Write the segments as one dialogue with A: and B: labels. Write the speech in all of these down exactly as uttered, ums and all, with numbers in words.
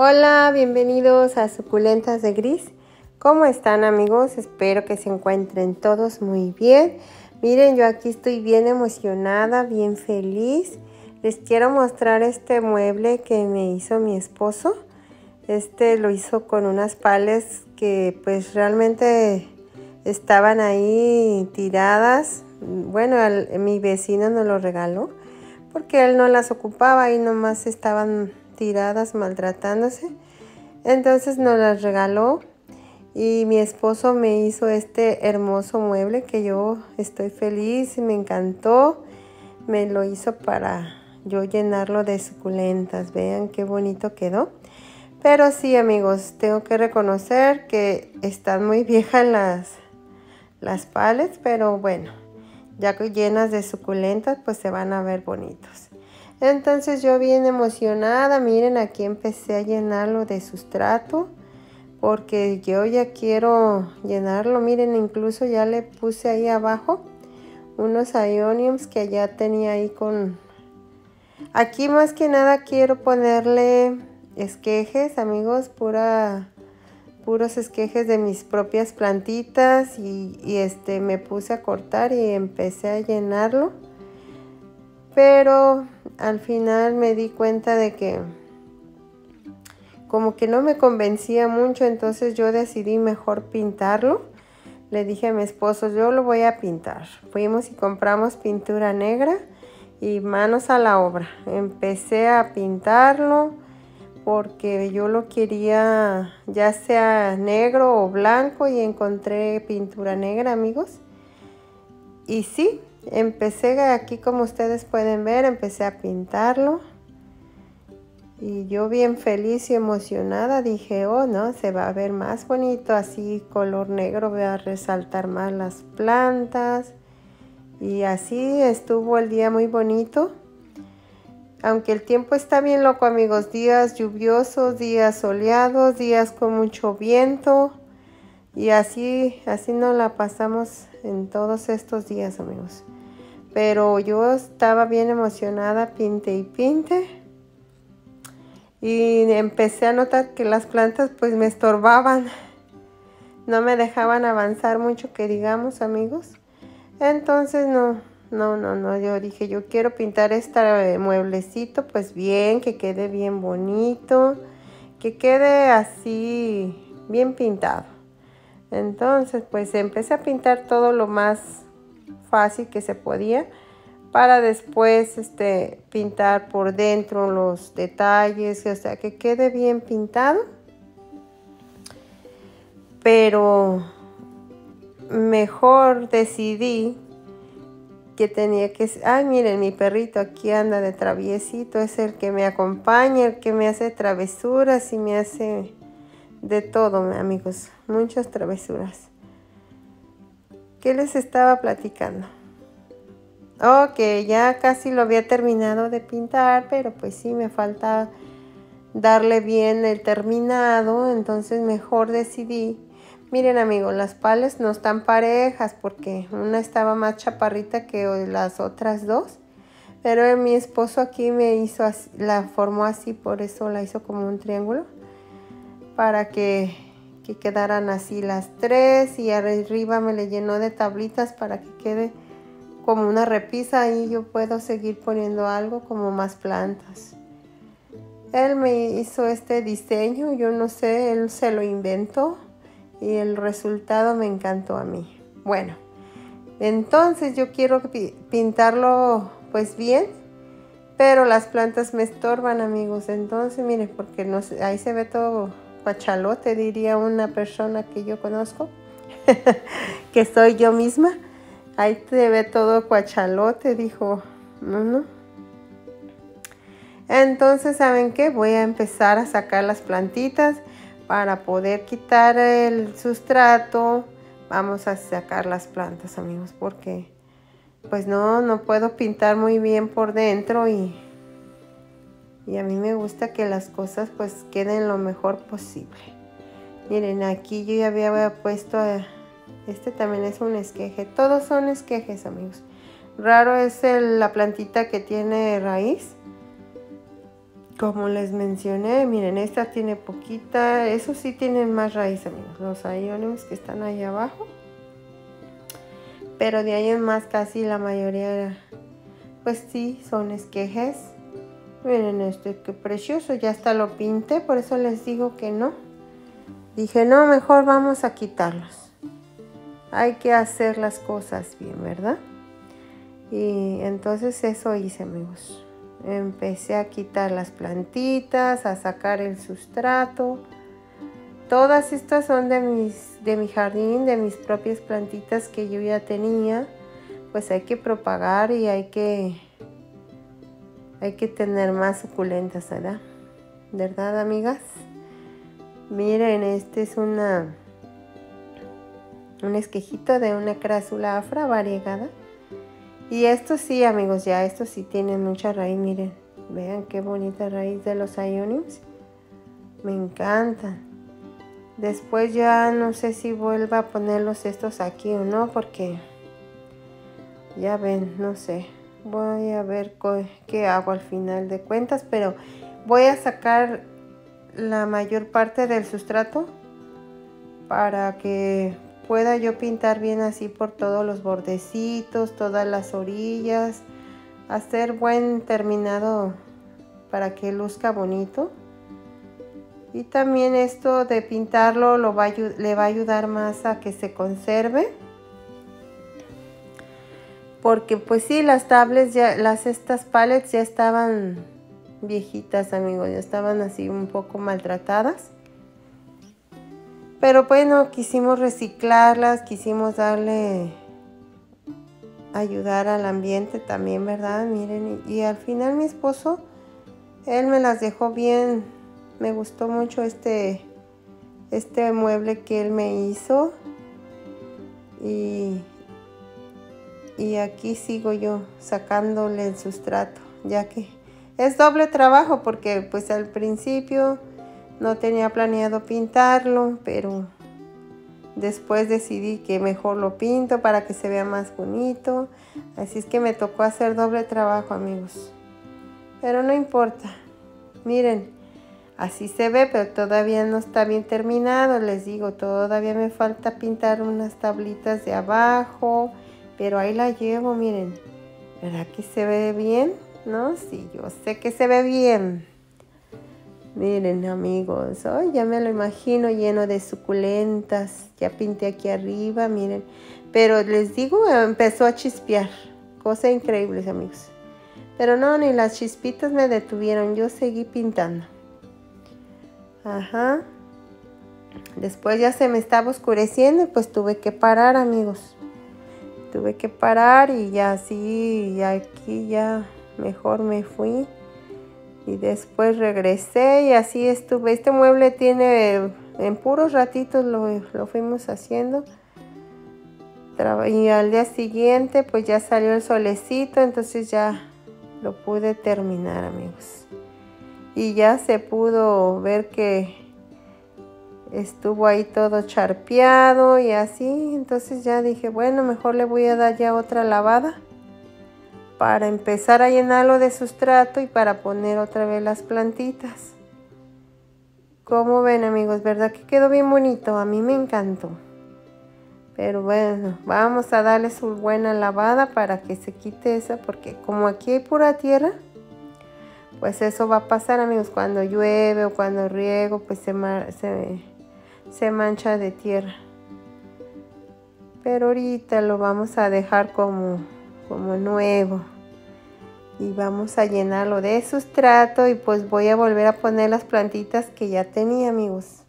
A: Hola, bienvenidos a Suculentas de Gris. ¿Cómo están, amigos? Espero que se encuentren todos muy bien. Miren, yo aquí estoy bien emocionada, bien feliz. Les quiero mostrar este mueble que me hizo mi esposo. Este lo hizo con unas pales que pues realmente estaban ahí tiradas. Bueno, el, mi vecino nos lo regaló porque él no las ocupaba y nomás estaban tiradas maltratándose. Entonces nos las regaló y mi esposo me hizo este hermoso mueble que yo estoy feliz, me encantó. Me lo hizo para yo llenarlo de suculentas. Vean qué bonito quedó. Pero sí, amigos, tengo que reconocer que están muy viejas las, las palets, pero bueno, ya que llenas de suculentas, pues se van a ver bonitos. Entonces yo bien emocionada, miren, aquí empecé a llenarlo de sustrato, porque yo ya quiero llenarlo. Miren, incluso ya le puse ahí abajo unos ioniums que ya tenía ahí con... Aquí más que nada quiero ponerle esquejes, amigos, pura, puros esquejes de mis propias plantitas y, y este me puse a cortar y empecé a llenarlo. Pero al final me di cuenta de que como que no me convencía mucho, entonces yo decidí mejor pintarlo. Le dije a mi esposo, yo lo voy a pintar. Fuimos y compramos pintura negra y manos a la obra. Empecé a pintarlo porque yo lo quería ya sea negro o blanco y encontré pintura negra, amigos. Y sí, empecé aquí, como ustedes pueden ver, empecé a pintarlo. Y yo bien feliz y emocionada dije, oh no, se va a ver más bonito así, color negro, voy a resaltar más las plantas. Y así estuvo el día muy bonito. Aunque el tiempo está bien loco, amigos, días lluviosos, días soleados, días con mucho viento. Y así, así nos la pasamos en todos estos días, amigos. Pero yo estaba bien emocionada, pinte y pinte. Y empecé a notar que las plantas pues me estorbaban. No me dejaban avanzar mucho, que digamos, amigos. Entonces no, no, no, no. Yo dije, yo quiero pintar este mueblecito pues bien, que quede bien bonito. Que quede así, bien pintado. Entonces pues empecé a pintar todo lo más fácil que se podía, para después este, pintar por dentro los detalles, o sea, que quede bien pintado. Pero mejor decidí que tenía que... Ay, miren, mi perrito aquí anda de traviesito, es el que me acompaña, el que me hace travesuras y me hace de todo, amigos, muchas travesuras. ¿Qué les estaba platicando? Ok, ya casi lo había terminado de pintar, pero pues sí me falta darle bien el terminado, entonces mejor decidí. Miren, amigos, las pales no están parejas porque una estaba más chaparrita que las otras dos, pero mi esposo aquí me hizo así, la formó así, por eso la hizo como un triángulo, para que, que quedaran así las tres, y arriba me le llenó de tablitas para que quede como una repisa. Ahí yo puedo seguir poniendo algo como más plantas. Él me hizo este diseño, yo no sé, él se lo inventó y el resultado me encantó a mí. Bueno, entonces yo quiero pintarlo pues bien, pero las plantas me estorban, amigos. Entonces miren, porque no sé, ahí se ve todo cuachalote, diría una persona que yo conozco, que soy yo misma. Ahí se ve todo cuachalote, dijo, no, no. Entonces, ¿saben qué? Voy a empezar a sacar las plantitas para poder quitar el sustrato. Vamos a sacar las plantas, amigos, porque pues no, no puedo pintar muy bien por dentro y, y a mí me gusta que las cosas pues queden lo mejor posible. Miren, aquí yo ya había puesto... A, este también es un esqueje. Todos son esquejes, amigos. Raro es el, la plantita que tiene raíz. como les mencioné, miren, esta tiene poquita, eso sí tienen más raíz, amigos, los Ioniums que están ahí abajo. Pero de ahí en más casi la mayoría, pues sí, son esquejes. Miren este, qué precioso, ya hasta lo pinté, por eso les digo que no. Dije, no, mejor vamos a quitarlos. Hay que hacer las cosas bien, ¿verdad? Y entonces eso hice, amigos. Empecé a quitar las plantitas, a sacar el sustrato. Todas estas son de, mis, de mi jardín, de mis propias plantitas que yo ya tenía. Pues hay que propagar y hay que, hay que tener más suculentas, ¿verdad? ¿Verdad, amigas? Miren, este es una, un esquejito de una crásula afra variegada. Y estos sí, amigos, ya estos sí tienen mucha raíz, miren. Vean qué bonita raíz de los Ioniums. Me encantan. Después ya no sé si vuelva a ponerlos estos aquí o no, porque ya ven, no sé. Voy a ver qué hago al final de cuentas, pero voy a sacar la mayor parte del sustrato para que pueda yo pintar bien así por todos los bordecitos, todas las orillas, hacer buen terminado para que luzca bonito. Y también esto de pintarlo lo va a, le va a ayudar más a que se conserve. Porque pues sí, las tablets, ya, las estas palettes ya estaban viejitas, amigos, ya estaban así un poco maltratadas. Pero bueno, quisimos reciclarlas, quisimos darle, ayudar al ambiente también, ¿verdad? Miren, y, y al final mi esposo, él me las dejó bien. Me gustó mucho este, este mueble que él me hizo. Y, y aquí sigo yo sacándole el sustrato, ya que es doble trabajo porque pues al principio no tenía planeado pintarlo, pero después decidí que mejor lo pinto para que se vea más bonito. Así es que me tocó hacer doble trabajo, amigos. Pero no importa. Miren, así se ve, pero todavía no está bien terminado. Les digo, todavía me falta pintar unas tablitas de abajo. Pero ahí la llevo, miren. ¿Verdad que se ve bien? ¿No? Sí, yo sé que se ve bien. Miren, amigos, oh, ya me lo imagino lleno de suculentas. Ya pinté aquí arriba, miren. Pero les digo, empezó a chispear. Cosa increíble, amigos. Pero no, ni las chispitas me detuvieron. Yo seguí pintando. Ajá. Después ya se me estaba oscureciendo y pues tuve que parar, amigos. Tuve que parar y ya así, y aquí ya mejor me fui. Y después regresé y así estuve. Este mueble tiene, en puros ratitos lo, lo fuimos haciendo. Y al día siguiente pues ya salió el solecito, entonces ya lo pude terminar, amigos. Y ya se pudo ver que estuvo ahí todo charpeado y así. Entonces ya dije, bueno, mejor le voy a dar ya otra lavada para empezar a llenarlo de sustrato y para poner otra vez las plantitas. Como ven, amigos, ¿verdad que quedó bien bonito? A mí me encantó. Pero bueno, vamos a darle su buena lavada para que se quite esa, porque como aquí hay pura tierra, pues eso va a pasar, amigos, cuando llueve o cuando riego, pues se, se, se mancha de tierra. Pero ahorita lo vamos a dejar como, como nuevo. Y vamos a llenarlo de sustrato y pues voy a volver a poner las plantitas que ya tenía, amigos.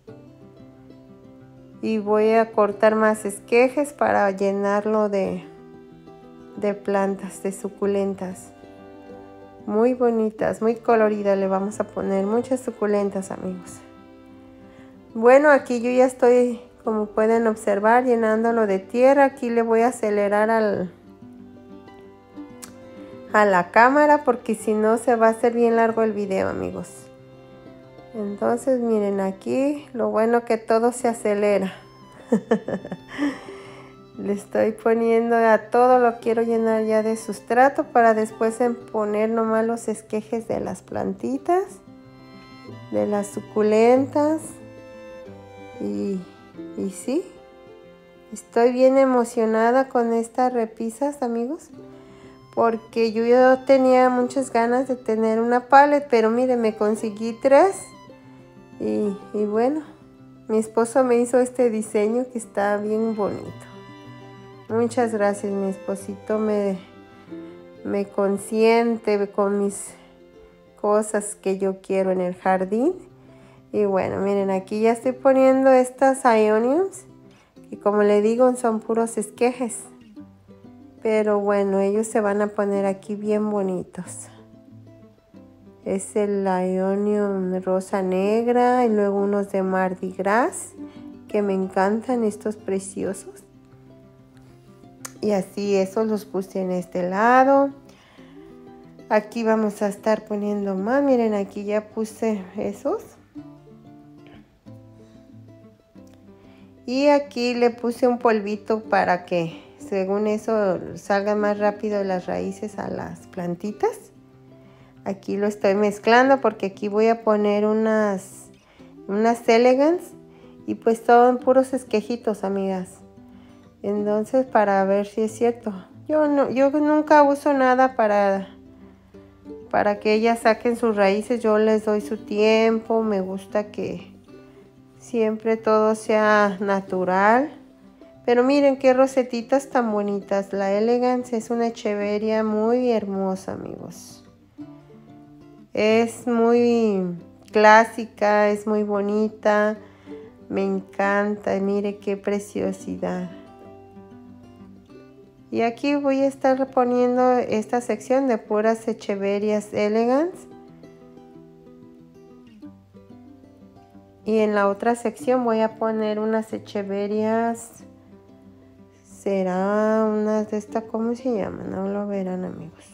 A: Y voy a cortar más esquejes para llenarlo de, de plantas, de suculentas. Muy bonitas, muy coloridas. Le vamos a poner muchas suculentas, amigos. Bueno, aquí yo ya estoy, como pueden observar, llenándolo de tierra. Aquí le voy a acelerar al, a la cámara porque si no se va a hacer bien largo el video, amigos. Entonces miren, aquí lo bueno que todo se acelera. Le estoy poniendo a todo, lo quiero llenar ya de sustrato para después poner nomás los esquejes de las plantitas. de las suculentas. Y, y sí, estoy bien emocionada con estas repisas, amigos, porque yo, yo tenía muchas ganas de tener una paleta, pero miren, me conseguí tres. Y, y bueno, mi esposo me hizo este diseño que está bien bonito. Muchas gracias, mi esposito me, me consiente con mis cosas que yo quiero en el jardín. Y bueno, miren, aquí ya estoy poniendo estas ioniums, que como le digo son puros esquejes. Pero bueno, ellos se van a poner aquí bien bonitos. Es el Ionium rosa negra y luego unos de Mardi Gras, que me encantan estos preciosos. Y así esos los puse en este lado. Aquí vamos a estar poniendo más. Miren, aquí ya puse esos. Y aquí le puse un polvito para que, según eso, salgan más rápido las raíces a las plantitas. Aquí lo estoy mezclando porque aquí voy a poner unas, unas elegans y pues son puros esquejitos, amigas. Entonces, para ver si es cierto. Yo, no, yo nunca uso nada para, para que ellas saquen sus raíces. Yo les doy su tiempo. Me gusta que siempre todo sea natural. Pero miren qué rosetitas tan bonitas. La Elegance es una echeveria muy hermosa, amigos. Es muy clásica, es muy bonita. Me encanta. Mire qué preciosidad. Y aquí voy a estar poniendo esta sección de puras echeverias elegans. Y en la otra sección voy a poner unas echeverias. Será unas de estas, ¿cómo se llaman? No lo verán, amigos.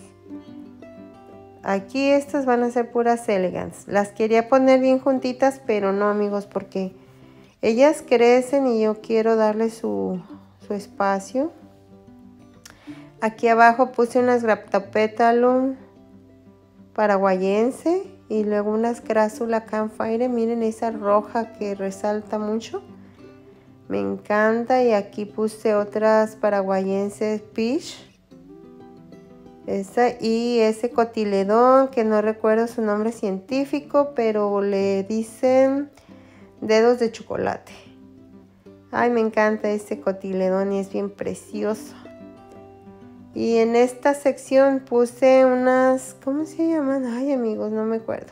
A: Aquí estas van a ser puras elegans. Las quería poner bien juntitas, pero no, amigos, porque ellas crecen y yo quiero darle su, su espacio. Aquí abajo puse unas Graptopetalum paraguayense y luego unas Crassula Campfire. Miren esa roja que resalta mucho. Me encanta. Y aquí puse otras paraguayenses Peach. Esa, y ese cotiledón que no recuerdo su nombre científico, pero le dicen dedos de chocolate. Ay, me encanta ese cotiledón y es bien precioso. Y en esta sección puse unas, ¿cómo se llaman? Ay, amigos, no me acuerdo.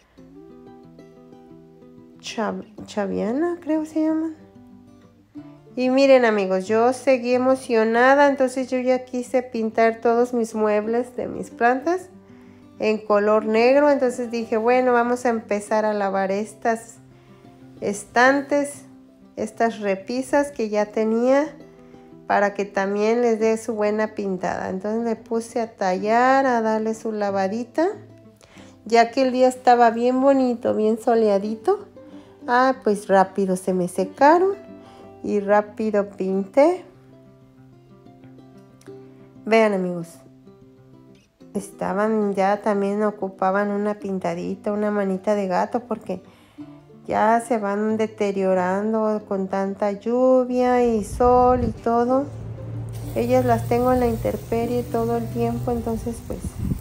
A: Chav, Chaviana, creo se llaman. Y miren, amigos, yo seguí emocionada, entonces yo ya quise pintar todos mis muebles de mis plantas en color negro. Entonces dije, bueno, vamos a empezar a lavar estas estantes, estas repisas que ya tenía, para que también les dé su buena pintada. Entonces le puse a tallar, a darle su lavadita, ya que el día estaba bien bonito, bien soleadito. Ah, pues rápido se me secaron. Y rápido pinté. Vean, amigos. Estaban ya también ocupaban una pintadita, una manita de gato, porque ya se van deteriorando con tanta lluvia y sol y todo. Ellas las tengo en la intemperie todo el tiempo, entonces pues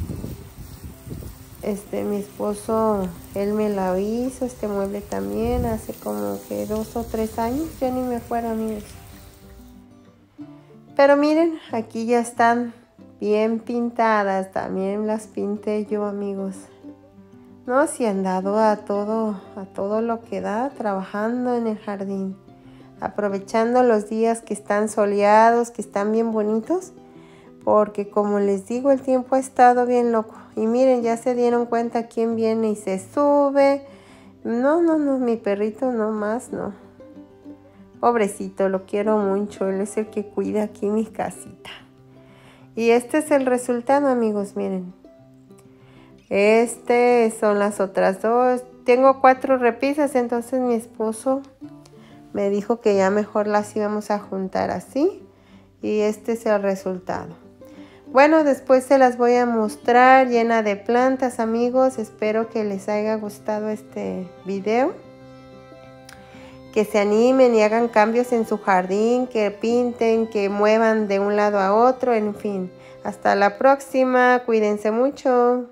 A: este mi esposo, él me la hizo, este mueble también, hace como que dos o tres años, ya ni me acuerdo, amigos. Pero miren, aquí ya están bien pintadas, también las pinté yo, amigos. No, si han dado a todo, a todo lo que da, trabajando en el jardín, aprovechando los días que están soleados, que están bien bonitos, porque como les digo, el tiempo ha estado bien loco. Y miren, ya se dieron cuenta quién viene y se sube. No, no, no, mi perrito no más, no. Pobrecito, lo quiero mucho, él es el que cuida aquí mi casita. Y este es el resultado, amigos, miren. Este son las otras dos. Tengo cuatro repisas, entonces mi esposo me dijo que ya mejor las íbamos a juntar así. Y este es el resultado. Bueno, después se las voy a mostrar llena de plantas, amigos. Espero que les haya gustado este video. Que se animen y hagan cambios en su jardín, que pinten, que muevan de un lado a otro, en fin. Hasta la próxima, cuídense mucho.